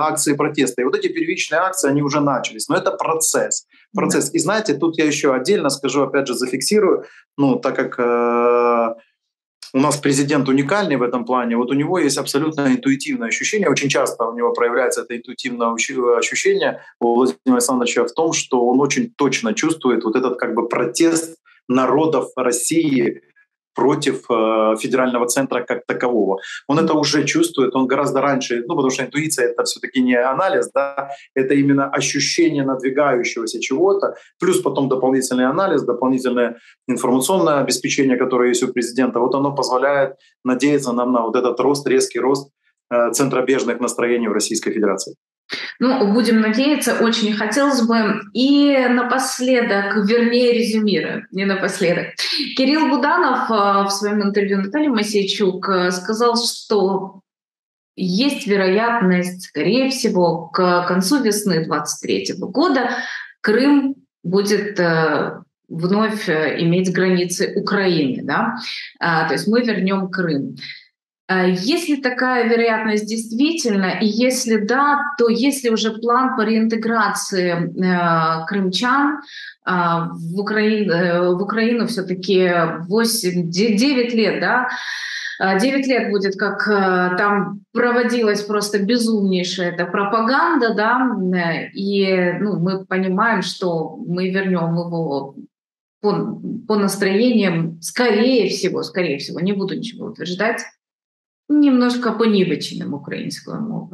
акции протеста. И вот эти первичные акции, они уже начались. Но это процесс. процесс. И знаете, тут я еще отдельно скажу, опять же, зафиксирую, ну, так как э, у нас президент уникальный в этом плане, вот у него есть абсолютно интуитивное ощущение, очень часто у него проявляется это интуитивное ощущение у Владимира Александровича в том, что он очень точно чувствует вот этот как бы протест народов России против э, федерального центра как такового. Он это уже чувствует, он гораздо раньше, ну потому что интуиция — это все-таки не анализ, да, это именно ощущение надвигающегося чего-то, плюс потом дополнительный анализ, дополнительное информационное обеспечение, которое есть у президента. Вот оно позволяет надеяться нам на вот этот рост, резкий рост э, центробежных настроений в Российской Федерации. Ну, будем надеяться, очень хотелось бы. И напоследок, вернее, резюмируя, не напоследок. Кирилл Буданов в своем интервью Наталье Мосейчук сказал, что есть вероятность, скорее всего, к концу весны двадцать третьего года Крым будет вновь иметь границы Украины. Да? То есть мы вернем Крым. Есть ли такая вероятность действительно? И если да, то есть ли уже план по реинтеграции э, крымчан э, в Украину, э, в Украину все-таки девять лет, да? девять лет будет, как э, там проводилась просто безумнейшая эта пропаганда, да, и ну, мы понимаем, что мы вернем его по, по настроениям, скорее всего, скорее всего, не буду ничего утверждать, немножко понівеченим українською мовою.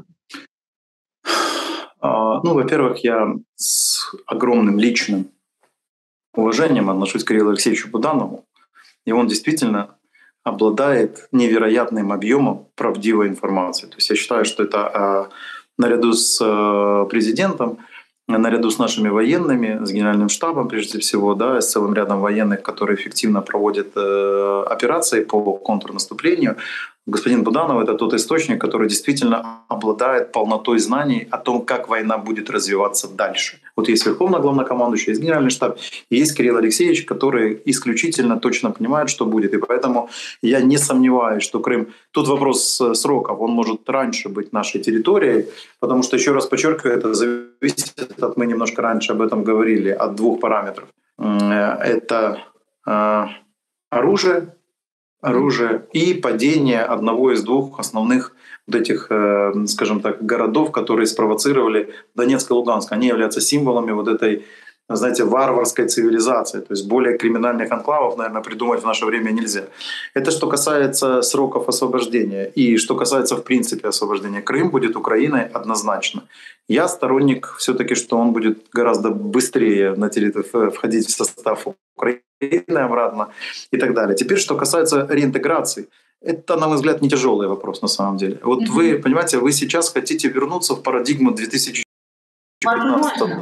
Ну, во-первых, я с огромным личным уважением отношусь к Кириллу Алексеевичу Буданову, и он действительно обладает невероятным объемом правдивой информации. То есть я считаю, что это наряду с президентом, наряду с нашими военными, с генеральным штабом, прежде всего, да, с целым рядом военных, которые эффективно проводят операции по контрнаступлению, господин Буданов — это тот источник, который действительно обладает полнотой знаний о том, как война будет развиваться дальше. Вот есть Верховный Главнокомандующий, есть Генеральный штаб, и есть Кирилл Алексеевич, который исключительно точно понимает, что будет. И поэтому я не сомневаюсь, что Крым... Тут вопрос сроков, он может раньше быть нашей территорией, потому что, еще раз подчеркиваю, это зависит от, мы немножко раньше об этом говорили, от двух параметров. Это оружие, оружие и падение одного из двух основных вот этих, скажем так, городов, которые спровоцировали Донецк и Луганск. Они являются символами вот этой, знаете, варварской цивилизации. То есть более криминальных анклавов, наверное, придумать в наше время нельзя. Это что касается сроков освобождения. И что касается, в принципе, освобождения. Крым будет Украиной однозначно. Я сторонник все-таки, что он будет гораздо быстрее на территорию входить в состав Украины обратно и так далее. Теперь, что касается реинтеграции. Это, на мой взгляд, не тяжелый вопрос на самом деле. Вот mm-hmm. вы, понимаете, вы сейчас хотите вернуться в парадигму две тысячи пятнадцатого.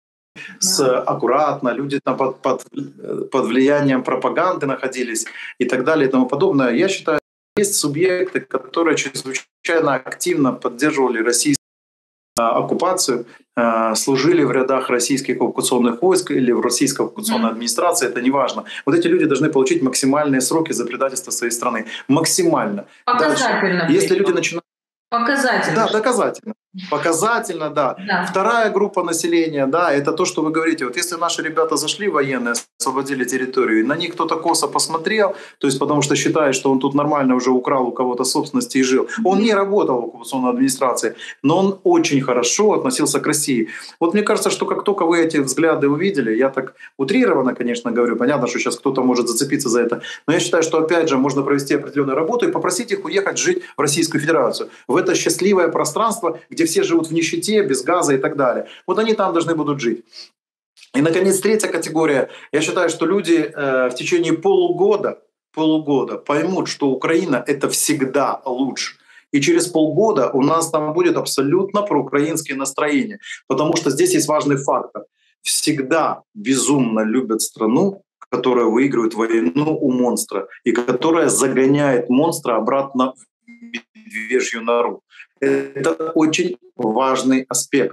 С, аккуратно, люди там под, под, под влиянием пропаганды находились и так далее и тому подобное. Я считаю, есть субъекты, которые чрезвычайно активно поддерживали российскую оккупацию, служили в рядах российских оккупационных войск или в российской оккупационной администрации, это не важно. Вот эти люди должны получить максимальные сроки за предательство своей страны. Максимально. Показательно. Дальше, если люди начинают... Показательно. Да, доказательно. Показательно, да. да. Вторая группа населения, да, это то, что вы говорите. Вот если наши ребята зашли военные, освободили территорию, и на них кто-то косо посмотрел, то есть потому что считает, что он тут нормально уже украл у кого-то собственности и жил. Он не работал в оккупационной администрации, но он очень хорошо относился к России. Вот мне кажется, что как только вы эти взгляды увидели, я так утрированно, конечно, говорю, понятно, что сейчас кто-то может зацепиться за это, но я считаю, что опять же можно провести определенную работу и попросить их уехать жить в Российскую Федерацию, в это счастливое пространство, где все живут в нищете, без газа и так далее. Вот они там должны будут жить. И, наконец, третья категория. Я считаю, что люди э, в течение полугода, полугода поймут, что Украина — это всегда лучше. И через полгода у нас там будет абсолютно проукраинские настроения. Потому что здесь есть важный фактор. Всегда безумно любят страну, которая выигрывает войну у монстра и которая загоняет монстра обратно в медвежью нору. Это очень важный аспект.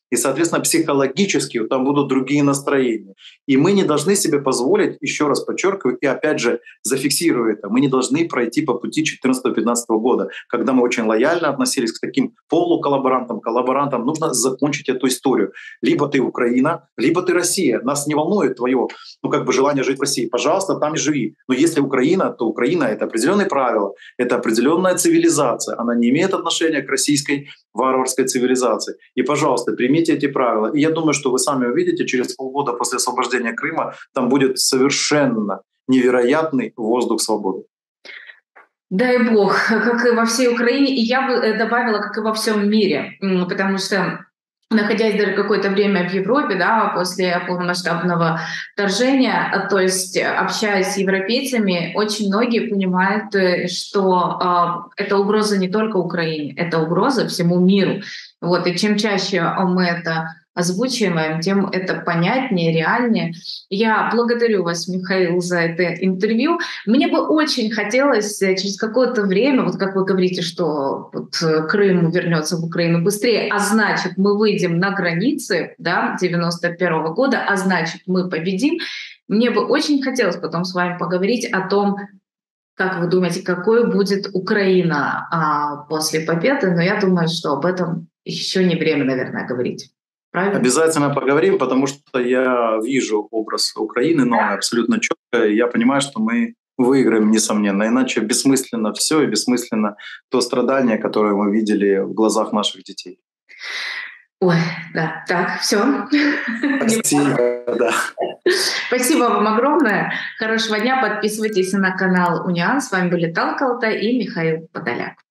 И, соответственно, психологически там будут другие настроения. И мы не должны себе позволить, еще раз подчеркиваю, и опять же зафиксирую это, мы не должны пройти по пути четырнадцатого-пятнадцатого года, когда мы очень лояльно относились к таким полуколлаборантам, коллаборантам. Нужно закончить эту историю. Либо ты Украина, либо ты Россия. Нас не волнует твое, ну, как бы желание жить в России. Пожалуйста, там и живи. Но если Украина, то Украина — это определенные правила, это определенная цивилизация. Она не имеет отношения к российской варварской цивилизации. И, пожалуйста, примите эти правила. И я думаю, что вы сами увидите, через полгода после освобождения Крыма там будет совершенно невероятный воздух свободы. Дай бог, как и во всей Украине, и я бы добавила, как и во всем мире, потому что, находясь даже какое-то время в Европе, да, после полномасштабного вторжения, то есть общаясь с европейцами, очень многие понимают, что э, это угроза не только Украине, это угроза всему миру. Вот, и чем чаще мы это озвучиваем, тем это понятнее, реальнее. Я благодарю вас, Михаил, за это интервью. Мне бы очень хотелось через какое-то время, вот как вы говорите, что вот Крым вернется в Украину быстрее, а значит, мы выйдем на границы, да, девяносто первого года, а значит, мы победим. Мне бы очень хотелось потом с вами поговорить о том, как вы думаете, какой будет Украина а, после победы, но я думаю, что об этом еще не время, наверное, говорить. Правильно? Обязательно поговорим, потому что я вижу образ Украины, но он абсолютно четко, и я понимаю, что мы выиграем, несомненно. Иначе бессмысленно все, и бессмысленно то страдание, которое мы видели в глазах наших детей. Ой, да, так, все. Спасибо, да. Спасибо вам огромное. Хорошего дня. Подписывайтесь на канал Униан. С вами были Талкалта и Михаил Подоляк.